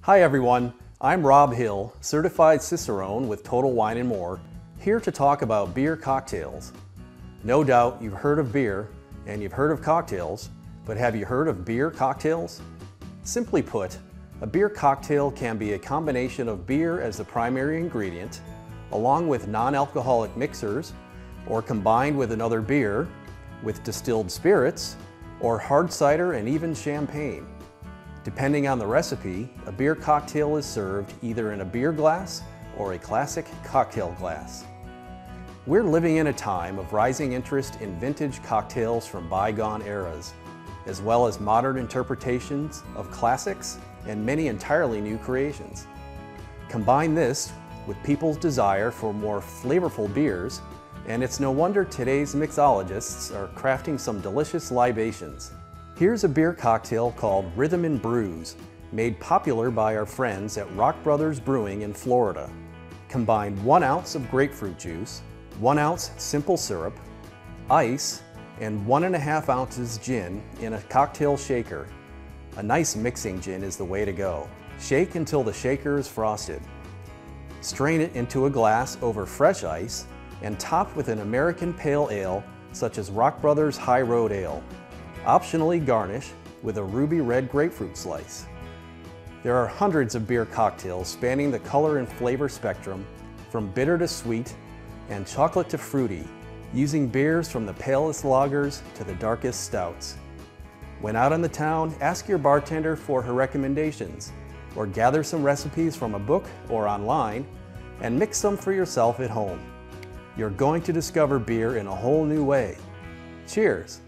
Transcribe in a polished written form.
Hi everyone, I'm Rob Hill, Certified Cicerone with Total Wine & More, here to talk about beer cocktails. No doubt you've heard of beer and you've heard of cocktails, but have you heard of beer cocktails? Simply put, a beer cocktail can be a combination of beer as the primary ingredient, along with non-alcoholic mixers, or combined with another beer, with distilled spirits, or hard cider and even champagne. Depending on the recipe, a beer cocktail is served either in a beer glass or a classic cocktail glass. We're living in a time of rising interest in vintage cocktails from bygone eras, as well as modern interpretations of classics and many entirely new creations. Combine this with people's desire for more flavorful beers, and it's no wonder today's mixologists are crafting some delicious libations. Here's a beer cocktail called Rhythm and Brews, made popular by our friends at Rock Brothers Brewing in Florida. Combine 1 ounce of grapefruit juice, 1 ounce simple syrup, ice, and 1.5 ounces gin in a cocktail shaker. A nice mixing gin is the way to go. Shake until the shaker is frosted. Strain it into a glass over fresh ice and top with an American Pale Ale such as Rock Brothers High Road Ale. Optionally garnish with a ruby red grapefruit slice. There are hundreds of beer cocktails spanning the color and flavor spectrum, from bitter to sweet and chocolate to fruity, using beers from the palest lagers to the darkest stouts. When out on the town, ask your bartender for her recommendations, or gather some recipes from a book or online and mix some for yourself at home. You're going to discover beer in a whole new way. Cheers!